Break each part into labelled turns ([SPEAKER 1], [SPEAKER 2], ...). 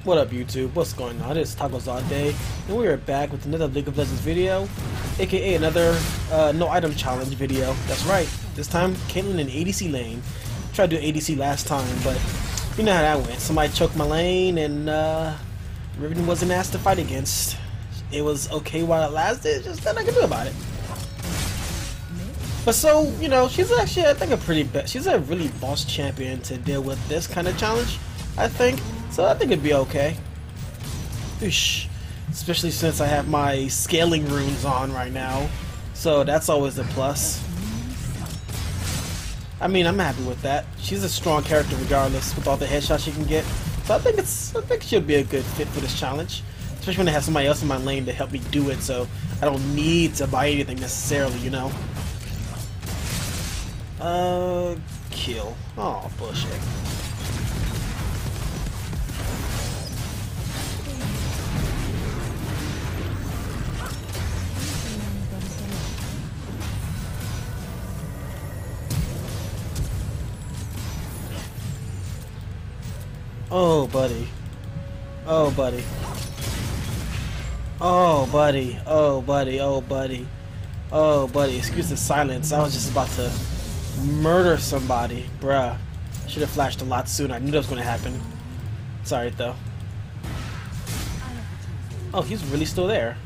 [SPEAKER 1] What up, YouTube? What's going on? It's Tacos All Day, and we are back with another League of Legends video, aka another no item challenge video. That's right. This time, Caitlyn in ADC lane. Tried to do ADC last time, but you know how that went. Somebody choked my lane, and Riven wasn't asked to fight against. It was okay while it lasted. Just nothing I could do about it. But so, you know, she's actually, I think, she's a really boss champion to deal with this kind of challenge, I think. So I think it'd be okay. Oosh. Especially since I have my scaling runes on right now. So that's always a plus. I mean, I'm happy with that. She's a strong character regardless with all the headshots she can get. So I think she'll be a good fit for this challenge. Especially when I have somebody else in my lane to help me do it, so I don't need to buy anything necessarily, you know. Kill. Oh, bullshit. Oh, buddy. Oh, buddy. Oh, buddy. Oh, buddy. Oh, buddy. Oh, buddy. Excuse the silence. I was just about to murder somebody. Bruh. Should have flashed a lot sooner. I knew that was going to happen. Sorry, though. Oh, he's really still there.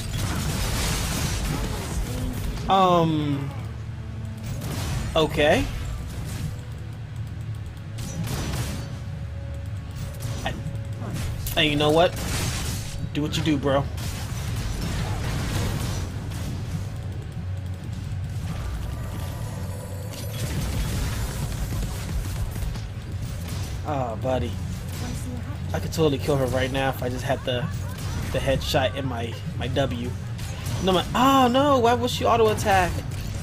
[SPEAKER 1] Okay. Hey, you know what? Do what you do, bro. Oh, buddy. I could totally kill her right now if I just had the headshot in my W. No, oh no! Why would she auto attack?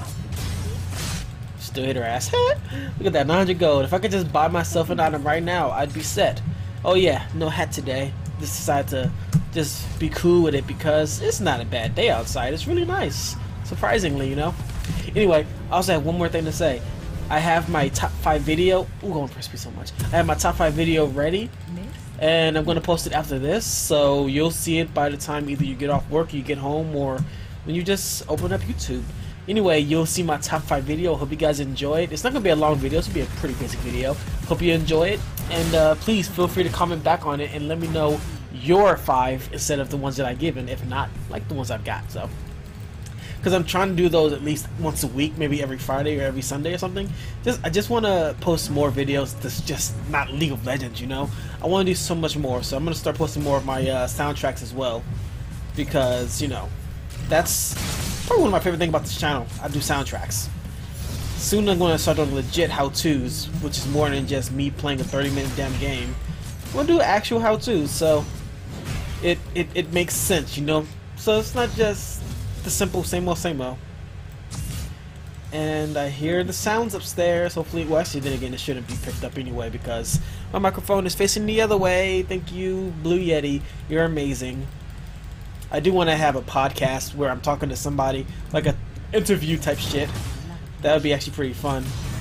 [SPEAKER 1] Still hit her ass. Look at that, 900 gold. If I could just buy myself an item right now, I'd be set. Oh yeah, no hat today. Just decided to just be cool with it because it's not a bad day outside. It's really nice, surprisingly, you know. Anyway, I also have one more thing to say. I have my top 5 video. Ooh, going for speed so much. I have my top 5 video ready, and I'm gonna post it after this, so you'll see it by the time either you get off work, or you get home, or when you just open up YouTube. Anyway, you'll see my top 5 video. Hope you guys enjoy it. It's not gonna be a long video. It's gonna be a pretty basic video. Hope you enjoy it, and please feel free to comment back on it and let me know your 5 instead of the ones that I've given. If not, like the ones I've got. So, because I'm trying to do those at least once a week, maybe every Friday or every Sunday or something. I just want to post more videos that's just not League of Legends, you know. I want to do so much more, so I'm gonna start posting more of my soundtracks as well, because you know that's probably one of my favorite things about this channel. I do soundtracks. Soon I'm going to start doing legit how-tos, which is more than just me playing a 30-minute damn game. I'm going to do actual how-tos, so it makes sense, you know. So it's not just the simple same old, same old. And I hear the sounds upstairs. Hopefully, well, actually, then again, it shouldn't be picked up anyway because my microphone is facing the other way. Thank you, Blue Yeti. You're amazing. I do want to have a podcast where I'm talking to somebody, like a interview type shit. That would be actually pretty fun.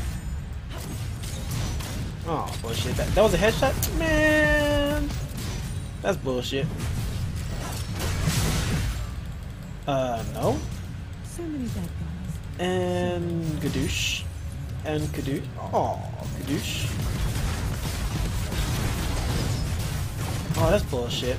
[SPEAKER 1] Oh, bullshit. That was a headshot? Man! That's bullshit. No.
[SPEAKER 2] So many bad guys.
[SPEAKER 1] And Gadoosh. And Kadoosh. Oh, Gadoosh. Oh, that's bullshit.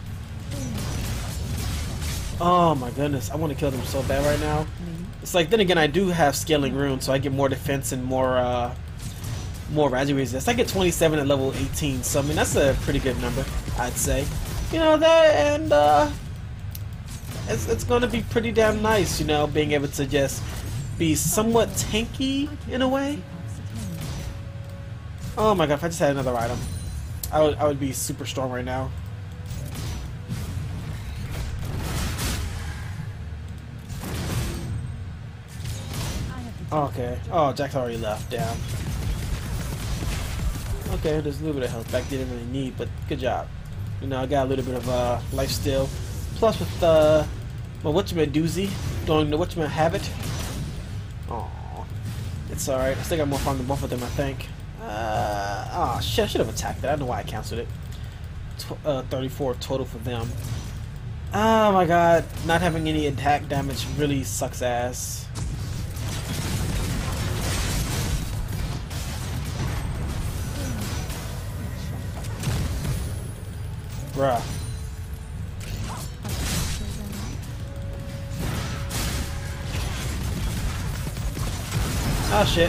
[SPEAKER 1] Oh my goodness, I want to kill them so bad right now. It's like, then again, I do have scaling runes, so I get more defense and more Raji resist. I get 27 at level 18, so I mean that's a pretty good number, I'd say. You know that, and it's going to be pretty damn nice, you know, being able to just be somewhat tanky in a way. Oh my god, if I just had another item, I would be super strong right now. Okay. Oh, Jack's already left. Damn. Okay, there's a little bit of health back. Didn't really need, but good job. You know, I got a little bit of life still. Plus with my whatchamedoozy, doing the whatchamahabit. Aw, it's alright. I still got more fun than both of them, I think. Oh shit! I should have attacked that. I don't know why I canceled it. 34 total for them. Oh my god, not having any attack damage really sucks ass. Bruh. Oh shit.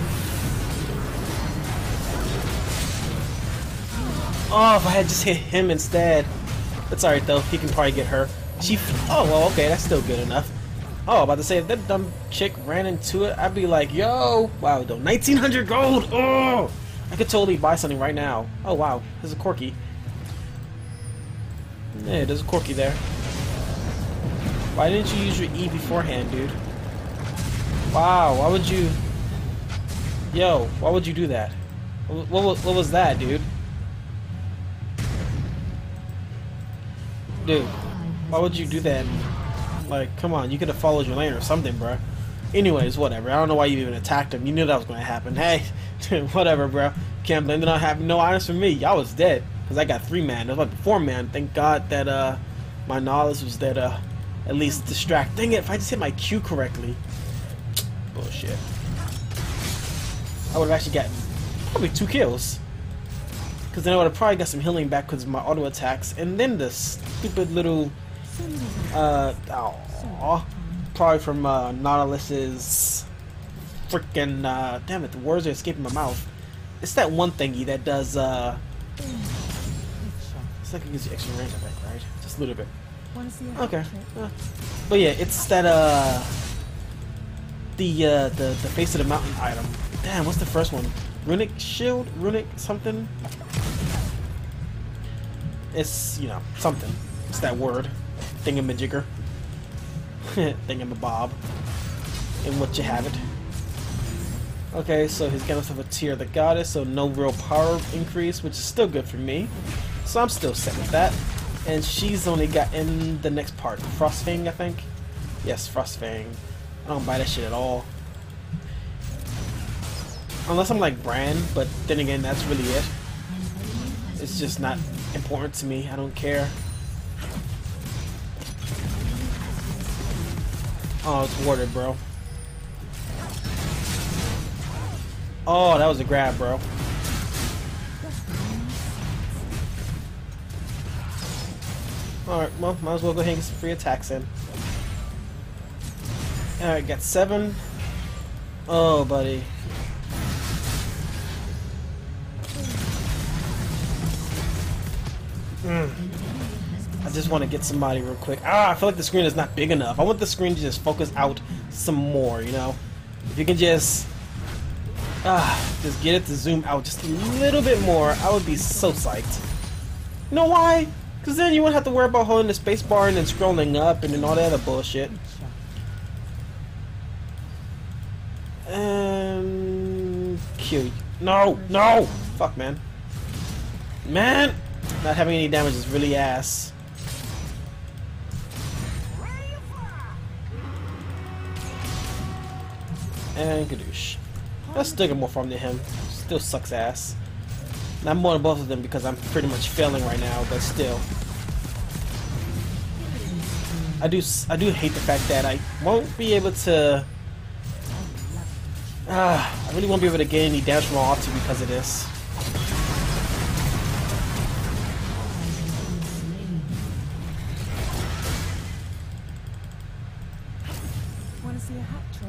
[SPEAKER 1] Oh, if I had just hit him instead. It's alright though, he can probably get her. Oh, well, okay, that's still good enough. Oh, about to say, if that dumb chick ran into it, I'd be like, yo! Wow, though, 1900 gold! Oh! I could totally buy something right now. Oh, wow, there's a Corky. Yeah, there's a Corky there. Why didn't you use your E beforehand, dude? Wow, why would you... Yo, why would you do that? What was that, dude? Dude, why would you do that? Like, come on, you could have followed your lane or something, bro. Anyways, whatever. I don't know why you even attacked him. You knew that was going to happen. Hey, whatever, bro. Can't blame it on having no honors for me. Y'all was dead. Because I got 3-man. It was like 4-man. Thank God that my knowledge was that at least distract. Dang it, if I just hit my Q correctly. Bullshit. I would have actually gotten probably 2 kills. Because then I would have probably got some healing back because of my auto attacks. And then the stupid little... probably from Nautilus's freaking... damn it, the words are escaping my mouth. It's that one thingy that does... it's like it gives you extra range, I think, right? Just a little bit. Okay. But yeah, it's that, the face of the mountain item. Damn, what's the first one? Runic shield? Runic something? It's, you know, something. It's that word. Thingamajigger. Thingamabob. And what you have it. Okay, so he's got himself a tier of the goddess, so no real power increase, which is still good for me. So I'm still set with that. And she's only got in the next part. Frostfang, I think? Yes, Frostfang. I don't buy that shit at all. Unless I'm like Bran, but then again, that's really it. It's just not important to me. I don't care. Oh, it's warded, bro. Oh, that was a grab, bro. Alright, well, might as well go ahead and get some free attacks in. Alright, got 7. Oh, buddy. I just want to get somebody real quick. I feel like the screen is not big enough. I want the screen to just focus out some more, you know? If you can just get it to zoom out just a little bit more, I would be so psyched. You know why? Because then you wouldn't have to worry about holding the space bar and then scrolling up and then all that other bullshit. Q. No! No! Fuck, man. Man! Not having any damage is really ass. And Kadoosh. Let's still get more farm than him. Still sucks ass. And I'm more than both of them because I'm pretty much failing right now, but still. I do hate the fact that I won't be able to... I really won't be able to gain any damage from my ulti because of this.
[SPEAKER 2] Want to see a hat trick?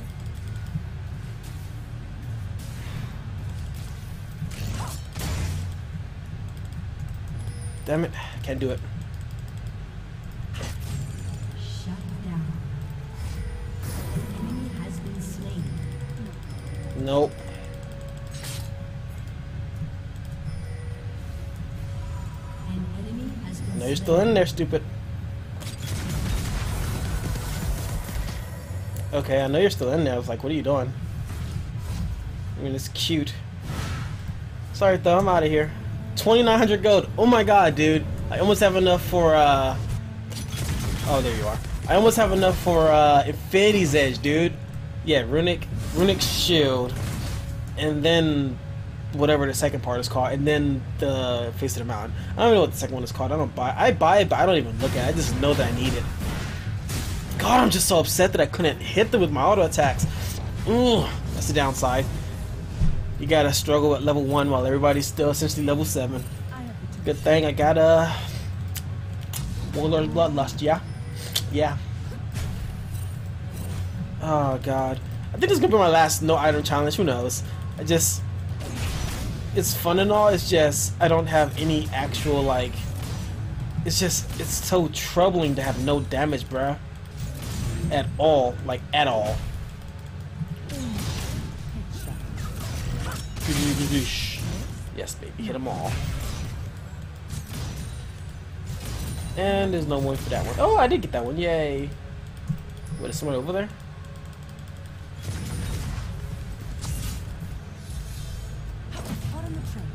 [SPEAKER 1] Damn it, can't do it.
[SPEAKER 3] Shut down. An enemy has been slain.
[SPEAKER 1] Nope.
[SPEAKER 3] An enemy has been
[SPEAKER 1] No, you're still in there, stupid. Okay, I know you're still in there. I was like, what are you doing? I mean, it's cute. Sorry, though, I'm out of here. 2,900 gold. Oh my god, dude. I almost have enough for, oh, there you are. I almost have enough for, Infinity's Edge, dude. Yeah, Runic Shield. And then whatever the second part is called, and then the Face of the Mountain. I don't even know what the second one is called. I buy it, but I don't even look at it. I just know that I need it. God, I'm just so upset that I couldn't hit them with my auto attacks. Ooh, that's the downside. You gotta struggle at level 1 while everybody's still essentially level 7. Good thing I got Warlord's Bloodlust, yeah? Yeah. Oh god. I think this is gonna be my last no item challenge, who knows? It's fun and all, it's just I don't have any actual like it's so troubling to have no damage, bruh. At all. Like at all. Yes, baby, hit them all. And there's no one for that one. Oh, I did get that one. Yay. What, is someone over there?
[SPEAKER 2] Hot on the train.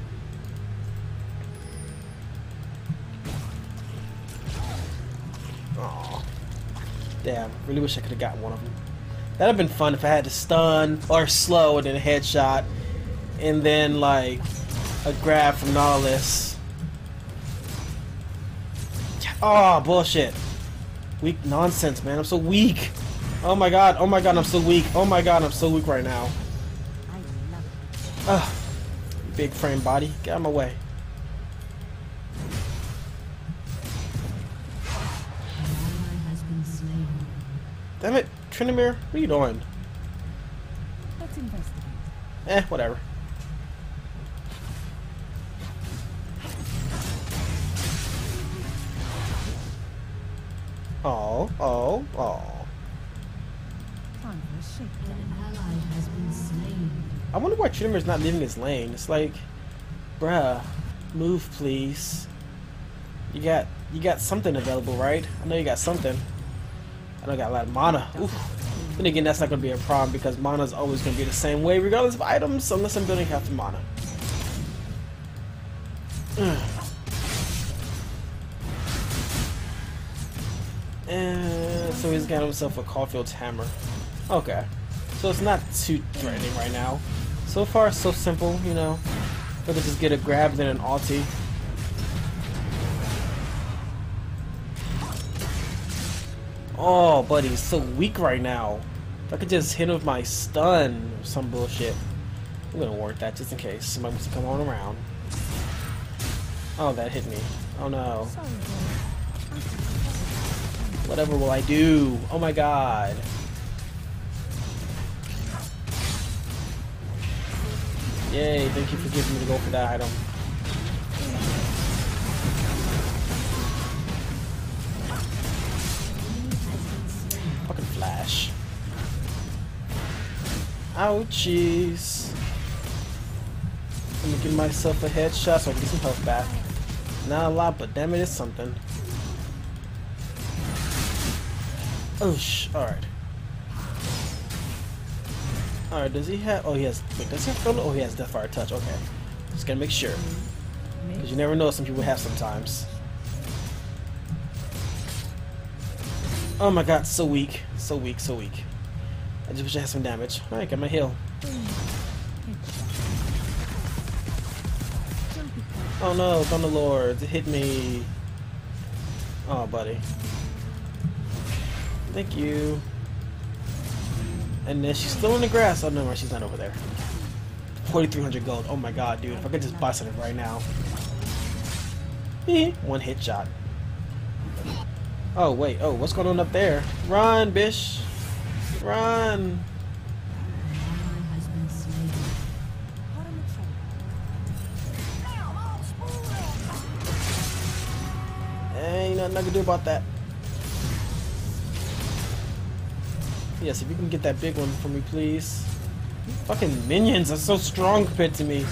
[SPEAKER 1] Aw. Damn, really wish I could have got one of them. That'd have been fun if I had to stun or slow and then a headshot. And then, like, a grab from Nautilus. Oh, bullshit. Weak nonsense, man. I'm so weak. Oh my god, I'm so weak. Oh my god, I'm so weak right now.
[SPEAKER 2] I love it.
[SPEAKER 1] Ugh. Big frame body. Get out of my way.
[SPEAKER 3] An ally has been slain.
[SPEAKER 1] Damn it, Trinimir, what are you doing?
[SPEAKER 2] Let's investigate.
[SPEAKER 1] Whatever. Oh.
[SPEAKER 2] Time for a shakedown.
[SPEAKER 3] An ally has been slain.
[SPEAKER 1] I wonder why Trinimir's not leaving his lane. It's like, bruh, move please. You got something available, right? I know you got something. I know I got a lot of mana. Oof. Then again, that's not gonna be a problem because mana's always gonna be the same way regardless of items, unless I'm building half the mana. And so he's got himself a Caulfield's hammer. Okay. So it's not too threatening right now. So far, so simple, you know. If I could just get a grab, then an ulti. Oh, buddy, he's so weak right now. If I could just hit him with my stun or some bullshit. I'm gonna work that just in case somebody wants to come on around. Oh, that hit me. Oh no.
[SPEAKER 2] Sorry, boy.
[SPEAKER 1] Whatever will I do? Oh my god. Yay, thank you for giving me the go for that item. Fucking flash. Ouchies. Let me give myself a headshot so I can get some health back. Not a lot, but damn it, it's something. Oh, alright. Alright, does he have... Oh, he has... Wait, does he have... Oh, he has Deathfire Touch. Okay. Just gotta make sure. Because you never know, some people have sometimes. Oh my god, so weak. So weak, so weak. I just wish I had some damage. Alright, got my heal. Oh no, Thunderlords, it hit me. Oh, buddy. Thank you. And then she's still in the grass. Oh no, she's not over there. 4,300 gold. Oh my god, dude. If I could just buy something right now. One hit shot. Oh wait. Oh, what's going on up there? Run, bish. Run.
[SPEAKER 3] An ally has been slain.
[SPEAKER 2] Hot on the train.
[SPEAKER 1] Ain't nothing I can do about that. Yes, if you can get that big one for me, please. Fucking minions are so strong compared to me.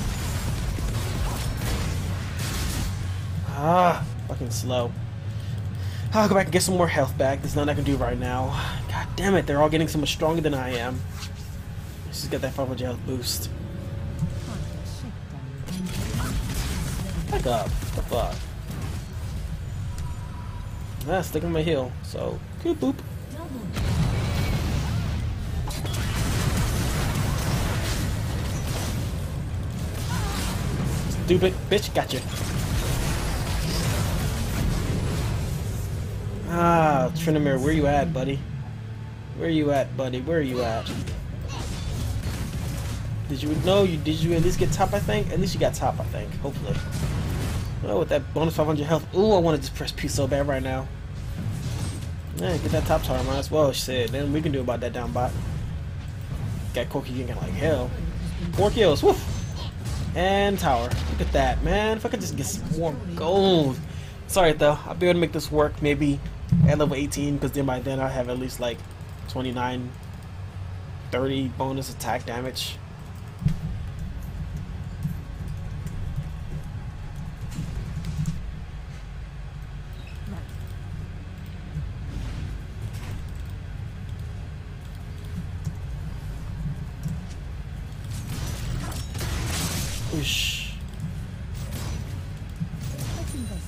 [SPEAKER 1] Ah, fucking slow. I'll go back and get some more health back. There's nothing I can do right now. God damn it, they're all getting so much stronger than I am. Let's just get that 500 health boost.
[SPEAKER 2] Time for a shakedown.
[SPEAKER 1] Back up. What the fuck? Ah, sticking my heel. So, coop boop. Stupid bitch, gotcha. Ah, Trinamir, where you at, buddy? Where you at, buddy? Where are you at? Did you at least get top, I think? At least you got top, I think. Hopefully. Oh, with that bonus 500 health. Ooh, I want to just press P so bad right now. Yeah, get that top tower, might as well. Shit, then we can do about that down bot. Got Corky getting like hell. 4 kills, woof! And tower. Look at that, man. If I could just get some more gold. Sorry though, I'll be able to make this work maybe at level 18, because then by then I'll have at least like 29, 30 bonus attack damage. Whoosh.
[SPEAKER 2] Let's investigate.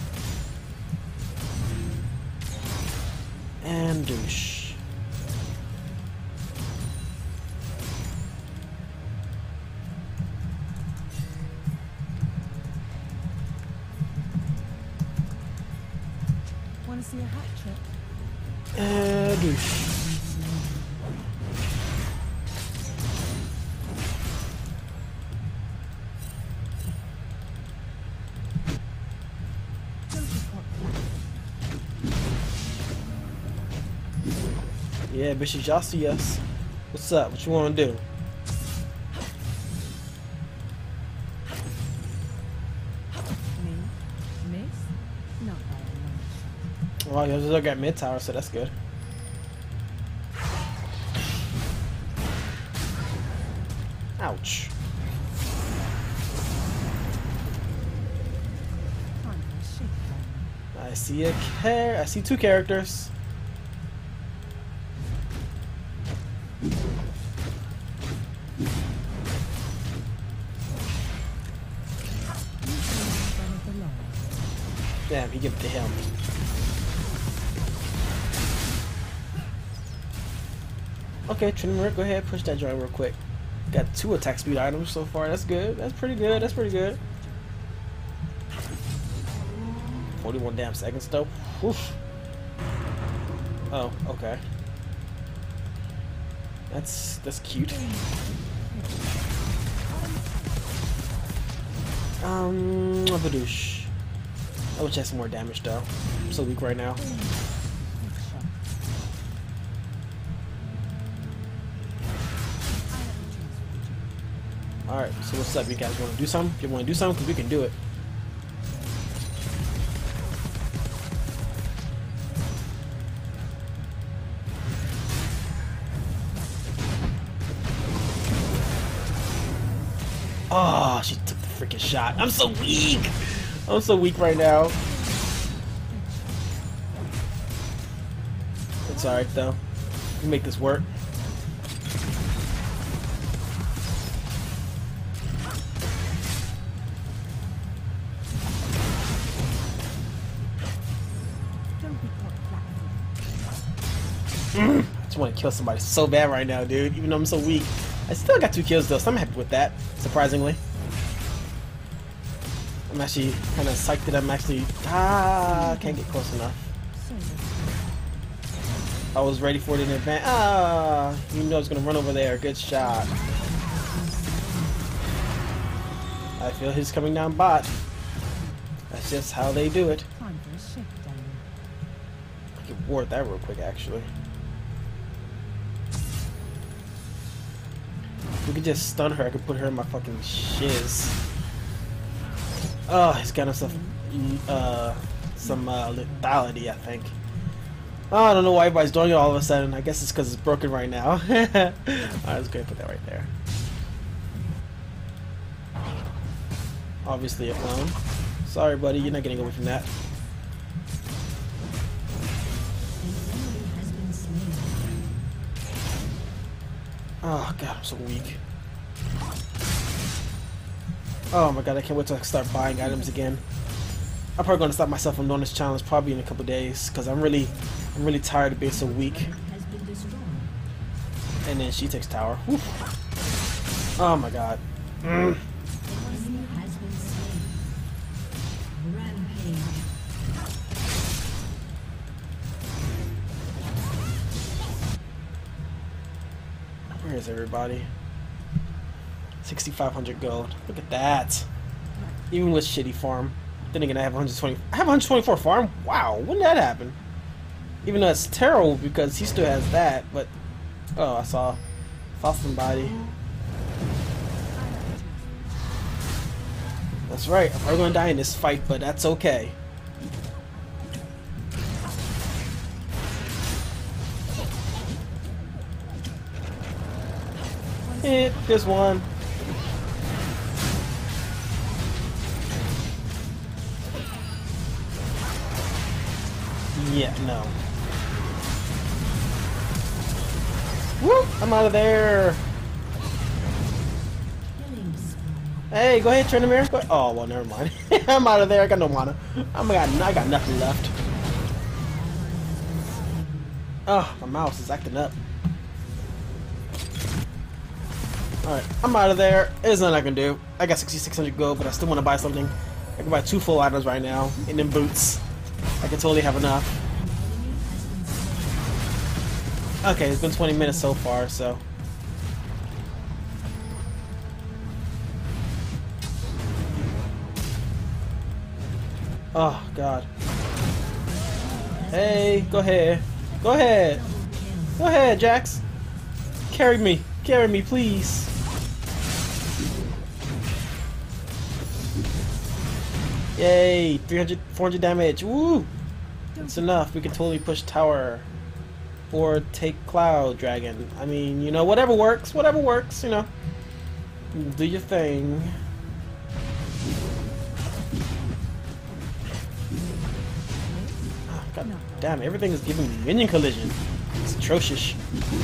[SPEAKER 1] And douche.
[SPEAKER 2] Want to see a hat trick?
[SPEAKER 1] And douche.
[SPEAKER 2] Don't be caught flat.
[SPEAKER 1] Yeah, bitches, y'all see us. What's up? What you want to do?
[SPEAKER 2] Me? Miss? Not by a long shot.
[SPEAKER 1] Well, you still got mid tower, so that's good. Ouch.
[SPEAKER 2] Time for a shakedown.
[SPEAKER 1] I see I see 2 characters.
[SPEAKER 2] One of the law.
[SPEAKER 1] Damn, he gave it to him. Okay, Trinamir, go ahead, push that joint real quick. Got 2 attack speed items so far. That's good. That's pretty good. That's pretty good. 41 damn seconds though. Oof. Oh, okay. That's cute. Badoosh. I wish I had some more damage though. I'm so weak right now. Alright, so what's up, you guys? Want to do something? You want to do something? Because we can do it. Oh, she took the freaking shot. I'm so weak! I'm so weak right now. It's alright though. We can make this work.
[SPEAKER 2] Don't be caught flat-footed.
[SPEAKER 1] I just want to kill somebody so bad right now, dude. Even though I'm so weak. I still got 2 kills though, so I'm happy with that. Surprisingly. I'm actually kind of psyched that I'm actually... can't get close enough.
[SPEAKER 2] So
[SPEAKER 1] I was ready for it in advance. You know I was going to run over there. Good shot. I feel he's coming down bot. That's just how they do it.
[SPEAKER 2] time for a shakedown.
[SPEAKER 1] I can ward that real quick, actually. If we could just stun her, I could put her in my fucking shiz. Oh, he's got himself some lethality, I think. Oh, I don't know why everybody's doing it all of a sudden. I guess it's because it's broken right now. Alright, let's go ahead and put that right there. Obviously a clone. Sorry, buddy, you're not getting away from that. Oh god, I'm so weak. Oh my god, I can't wait till I start buying items again. I'm probably gonna stop myself from doing this challenge probably in a couple days because I'm really tired of being so weak. And then she takes tower. Whew. Oh my god. is everybody? 6,500 gold. Look at that. Even with shitty farm. Then again, I have 120. I have 124 farm. Wow, when did that happen? Even though it's terrible because he still has that. But oh, I saw somebody. That's right. I'm probably gonna die in this fight, but that's okay. Hit this one. Yeah, no. Woo! I'm out of there. Hey, go ahead, Trinamir. Go. Oh, well, never mind. I'm out of there. I got no mana. I got nothing left. Oh, my mouse is acting up. Alright, I'm out of there. There's nothing I can do. I got 6,600 gold, but I still want to buy something. I can buy 2 full items right now, and then boots. I can totally have enough. Okay, it's been 20 minutes so far, so. Oh, God. Hey, go ahead. Go ahead. Go ahead, Jax. Carry me. Carry me, please. Yay, 300, 400 damage. Woo! That's enough. We can totally push tower. Or take Cloud Dragon. I mean, you know, whatever works, you know. Do your thing. Oh, God damn, everything is giving me minion collision. It's atrocious.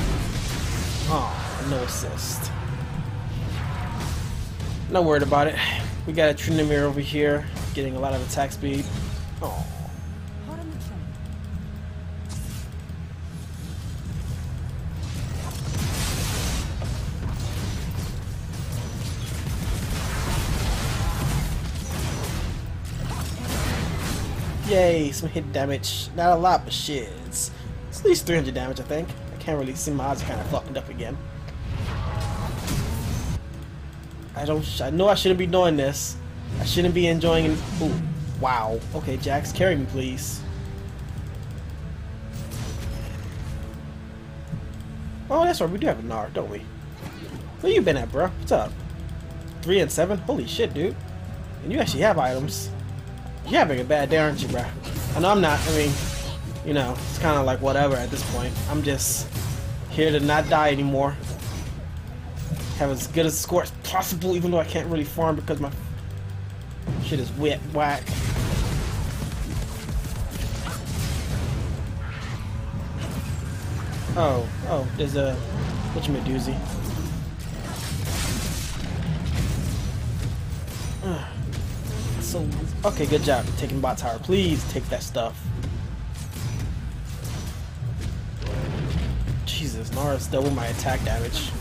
[SPEAKER 1] Oh, no assist. Not worried about it. We got a Trinamir over here, getting a lot of attack speed. Oh. Yay, some hit damage. Not a lot, but shit. It's at least 300 damage, I think. I can't really see, my eyes are kind of fucked up again. I know I shouldn't be doing this. I shouldn't be enjoying it. Ooh, wow. Okay, Jax, carry me, please. Oh, that's right. We do have a Gnar, don't we? Where you been at, bro? What's up? 3 and 7? Holy shit, dude. And you actually have items. You're having a bad day, aren't you, bro? I know I'm not. I mean, you know, it's kind of like whatever at this point. I'm just here to not die anymore. Have as good a score as possible, even though I can't really farm because my shit is whack. Oh, there's a whatchamedoozy. So, okay, good job taking bot tower. Please take that stuff. Jesus, Nara's double my attack damage.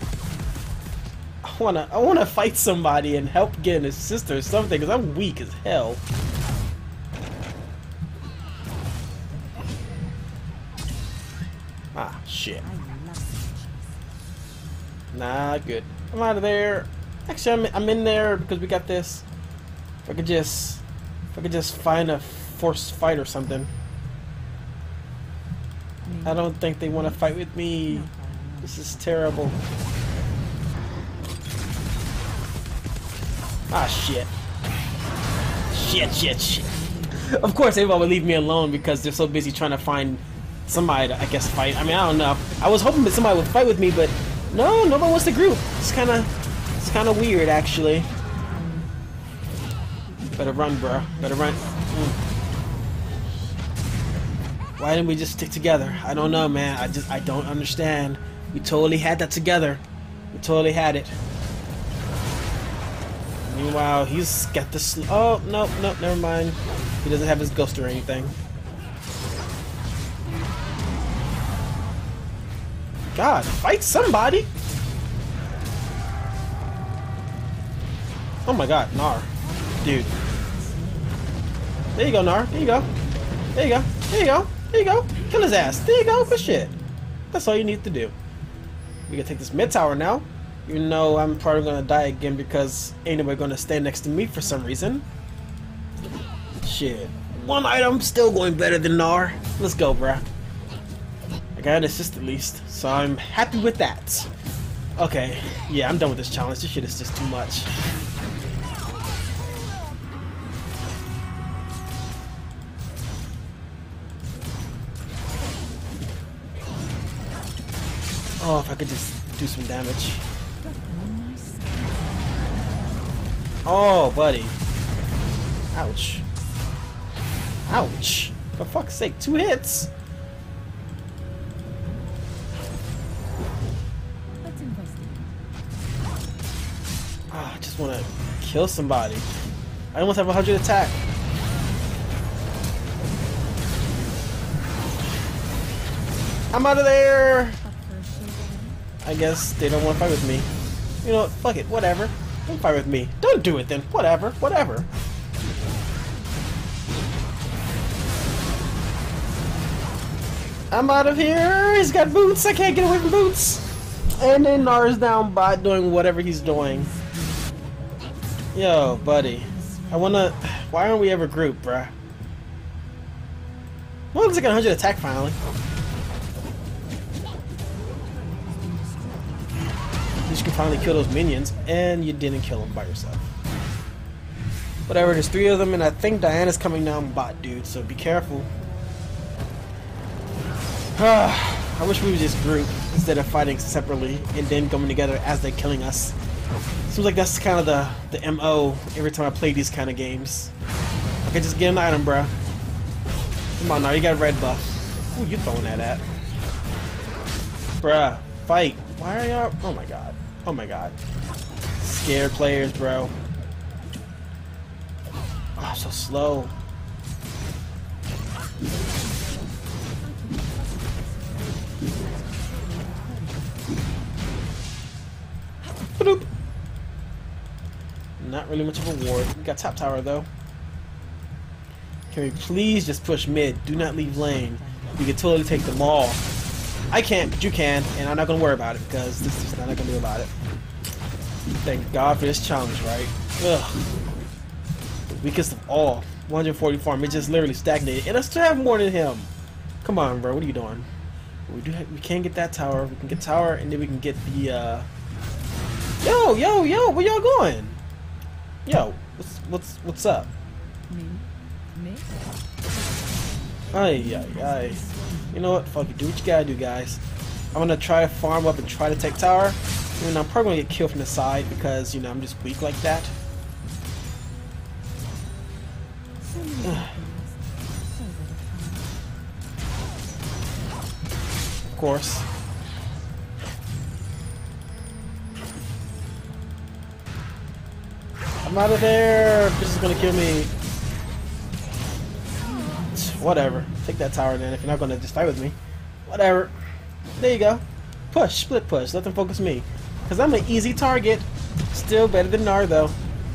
[SPEAKER 1] I wanna fight somebody and help get an assist or something, because I'm weak as hell. Ah, shit. Nah, good. I'm out of there. Actually, I'm in there because we got this. If I could just find a forced fight or something. I don't think they want to fight with me. This is terrible. Ah, shit. Shit. Of course, everybody would leave me alone because they're so busy trying to find somebody to, I guess, fight. I mean, I don't know. I was hoping that somebody would fight with me, but no, nobody wants to group. It's kind of weird, actually. Better run, bro. Better run. Why didn't we just stick together? I don't know, man. I don't understand. We totally had that together. We totally had it. Meanwhile, he's got the oh, no, never mind. He doesn't have his ghost or anything. God, fight somebody! Oh my God, Gnar. Dude. There you go, Gnar. There you go. There you go. There you go. There you go. Kill his ass. There you go. Good shit. That's all you need to do. We can take this mid tower now. Even though I'm probably gonna die again because ain't nobody gonna stand next to me for some reason. Shit. One item still going better than Gnar. Let's go, bruh. I got an assist at least, so I'm happy with that. Okay, yeah, I'm done with this challenge. This shit is just too much. Oh, if I could just do some damage. Oh, buddy. Ouch. Ouch. For fuck's sake, 2 hits.
[SPEAKER 2] Let's investigate.
[SPEAKER 1] Oh, I just want to kill somebody. I almost have 100 attack. I'm out of there.
[SPEAKER 2] Up for a shakedown.
[SPEAKER 1] I guess they don't want to fight with me. You know what? Fuck it. Whatever. Don't fight with me. Don't do it then. Whatever. Whatever. I'm out of here. He's got boots. I can't get away from boots. And then Gnar is down by doing whatever he's doing. Yo, buddy. I wanna... Why aren't we ever grouped, bruh? Well, looks like 100 attack finally. You can finally kill those minions, and you didn't kill them by yourself. Whatever, there's 3 of them, and I think Diana's coming down bot, dude, so be careful. I wish we would just group instead of fighting separately and then coming together as they're killing us. Seems like that's kind of the MO every time I play these kind of games. I can just get an item, bruh. Come on now, you got a red buff. Who you throwing that at? Bruh, fight. Why are y'all... Oh my god. Oh my god. Scared players, bro. Oh, so slow. Ba-doop. Not really much of a ward. We got top tower though. Can we please just push mid? Do not leave lane. We can totally take them all. I can't, but you can, and I'm not gonna worry about it because this is not gonna do about it. Thank God for this challenge, right? Ugh. The weakest of all. 140 farm. It just literally stagnated, and I still have more than him. Come on, bro. What are you doing? We can get that tower. We can get tower, and then we can get the. Yo, where y'all going? Yo, what's up?
[SPEAKER 2] Me?
[SPEAKER 1] Ay. You know what? Fuck it. Do what you gotta do, guys. I'm gonna try to farm up and try to take tower. And I'm probably gonna get killed from the side because, you know, I'm just weak like that.
[SPEAKER 2] So many things. So little time.
[SPEAKER 1] Of course. I'm out of there. This is gonna kill me. Whatever. Take that tower then if you're not gonna just fight with me. Whatever. There you go. Push. Split push. Let them focus me. Because I'm an easy target. Still better than Gnar though.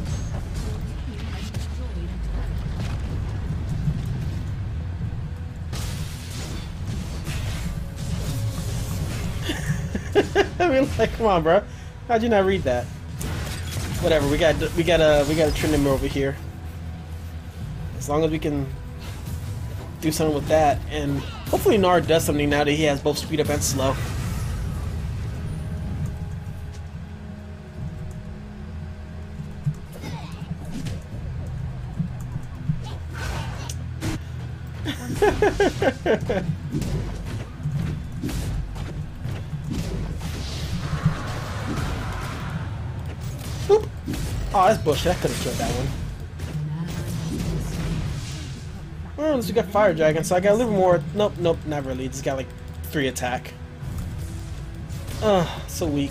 [SPEAKER 1] I mean, like, come on, bro. How'd you not read that? Whatever. We gotta trim him over here. As long as we can do something with that, and hopefully Gnar does something now that he has both speed up and slow. Boop. Oh, that's bullshit. I could have killed that one. Well, at least we got Fire Dragon, so I got a little more. Nope, not really. Just got like 3 attack. Ugh, so weak.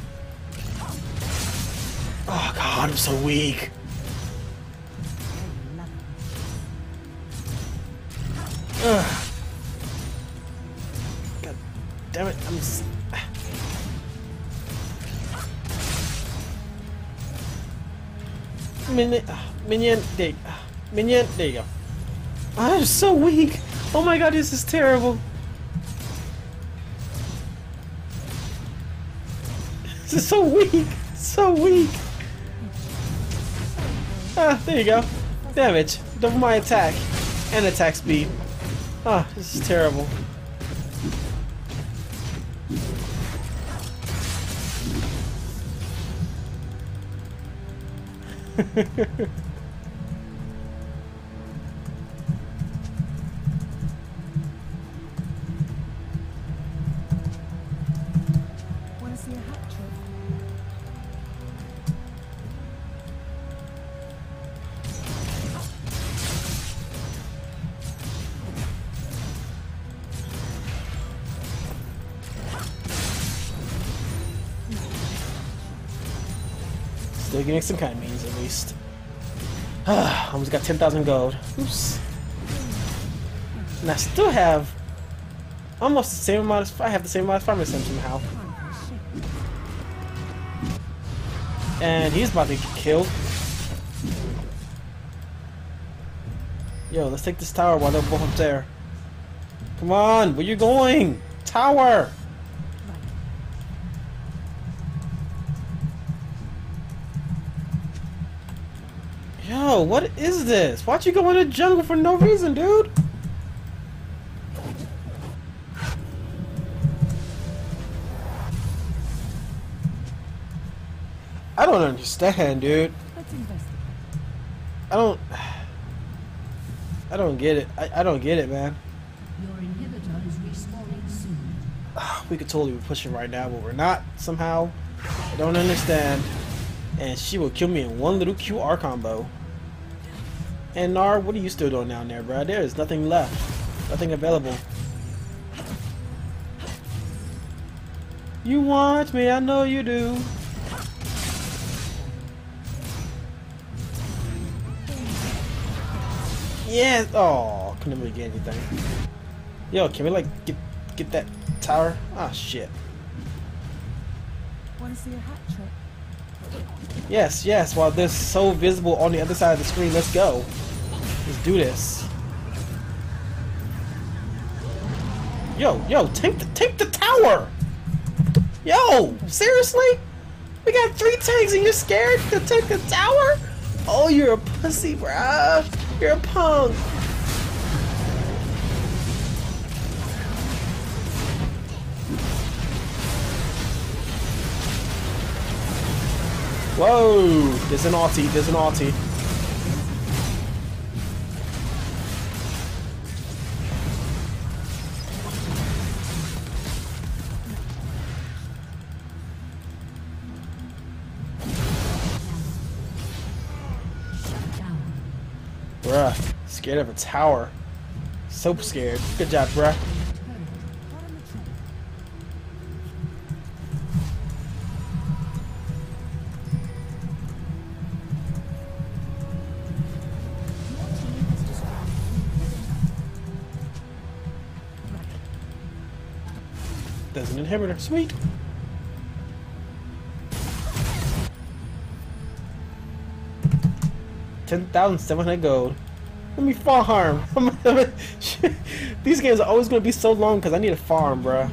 [SPEAKER 1] Oh god, I'm so weak. Ugh. God damn it, I'm just... Minion, there you go. I'm so weak. Oh my god, this is terrible. This is so weak. So weak. Ah, there you go. Damage. Double my attack. And attack speed. Ah, this is terrible.
[SPEAKER 2] Want to see a hat trick?
[SPEAKER 1] Still getting some kind of means at least. Almost got 10,000 gold. Oops. And I still have almost the same amount of. I have the same amount of farming sim somehow. And he's about to get killed. Yo, let's take this tower while they're both up there. Come on, where you going? Tower! Yo, what is this? Why'd you go in the jungle for no reason, dude? I don't understand, dude.
[SPEAKER 2] Let's investigate.
[SPEAKER 1] I don't get it. I don't get it, man.
[SPEAKER 3] Your inhibitor is respawning soon.
[SPEAKER 1] We could totally be pushing right now, but we're not somehow. I don't understand. And she will kill me in one little QR combo. And Nar, what are you still doing down there, bro? There is nothing left. Nothing available. You want me, I know you do. Yes! Oh, couldn't really get anything. Yo, can we like get that tower? Ah, shit.
[SPEAKER 2] Want to see a hat trick?
[SPEAKER 1] Yes, yes, while they're so visible on the other side of the screen, let's go. Let's do this. Yo, take the tower! Yo, seriously? We got 3 tanks and you're scared to take the tower? Oh, you're a pussy, bruh. You're a punk. Whoa! There's an ulti. There's an ulti. Bruh, scared of a tower. So scared. Good job, bruh. There's an inhibitor. Sweet. $10,700 gold. Let me farm. These games are always going to be so long because I need a farm, bruh.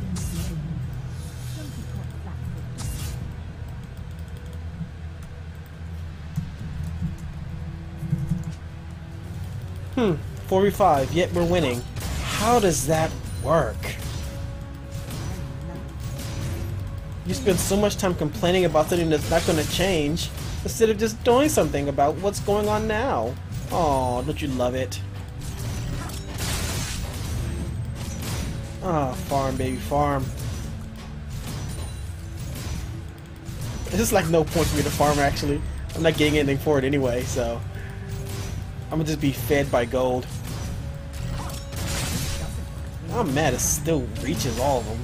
[SPEAKER 1] Hmm. 4v5, yet we're winning. How does that work? You spend so much time complaining about something that's not going to change instead of just doing something about what's going on now. Oh, don't you love it? Ah, farm, baby, farm. It's like no point for me to farm, actually. I'm not getting anything for it anyway, so I'm gonna just be fed by gold. I'm mad it still reaches all of them.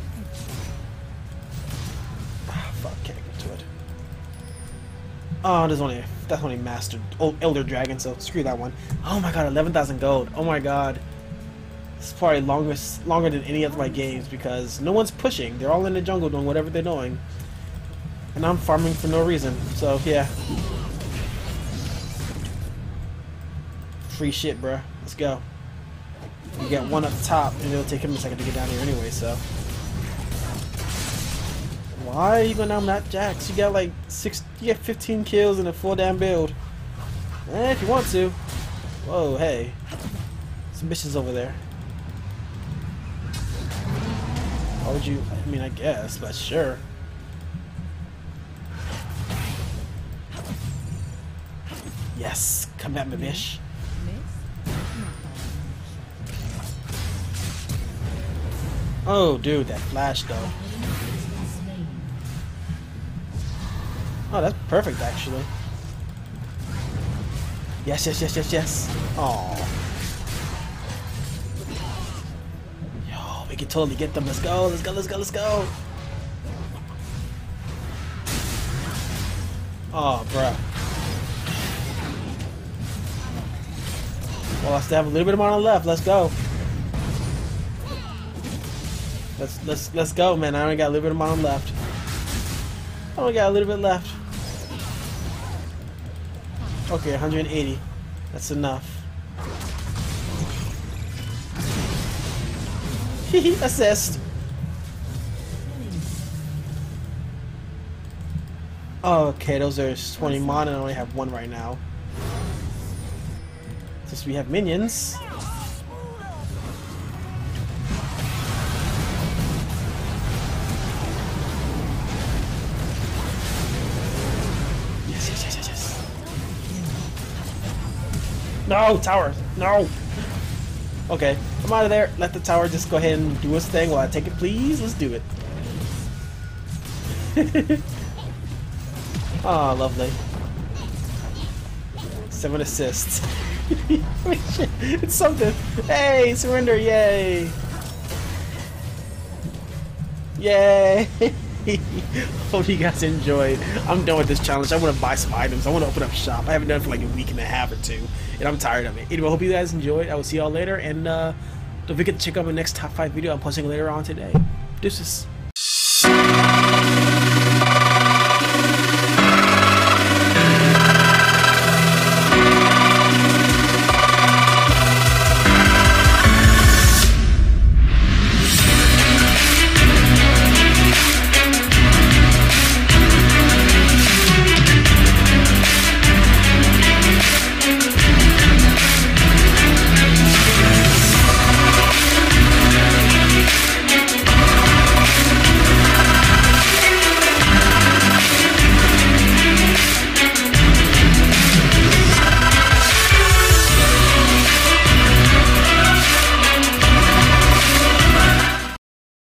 [SPEAKER 1] Ah, fuck, can't get to it. Oh, that's only mastered Elder Dragon, so screw that one. Oh my god, 11,000 gold. Oh my god. This is probably longer than any of my games because no one's pushing. They're all in the jungle doing whatever they're doing. And I'm farming for no reason. So yeah. Free shit, bruh. Let's go. You got one up top and it'll take him a second to get down here anyway, so. Why are you going down that Jax? You got like 6, you get 15 kills in a full damn build. If you want to. Whoa, hey. Some missions over there. Why would you? I mean, I guess, but sure. Yes, come at me, bish. Oh, dude, that flash though. Oh, that's perfect, actually. Yes, yes, yes, yes, yes. Aww. Yo, we can totally get them. Let's go, let's go, let's go, let's go. Oh, bruh. Well, I still have a little bit of mana left. Let's go. Let's go, man. I only got a little bit of mana left. I only got a little bit left. Okay, 180. That's enough. Assist. Okay, those are 20 mana. I only have one right now. Since we have minions. Yes, yes, yes, yes, yes. No, tower. No. Okay, I'm out of there. Let the tower just go ahead and do its thing while I take it, please. Let's do it. Oh, lovely. 7 assists. It's something. Hey, surrender! Yay! Yay! Hope you guys enjoyed. I'm done with this challenge. I want to buy some items. I want to open up shop. I haven't done it for like a week and a half or two, and I'm tired of it. Anyway, I hope you guys enjoyed. I will see y'all later, and don't forget to check out my next top 5 video I'm posting later on today. Deuces.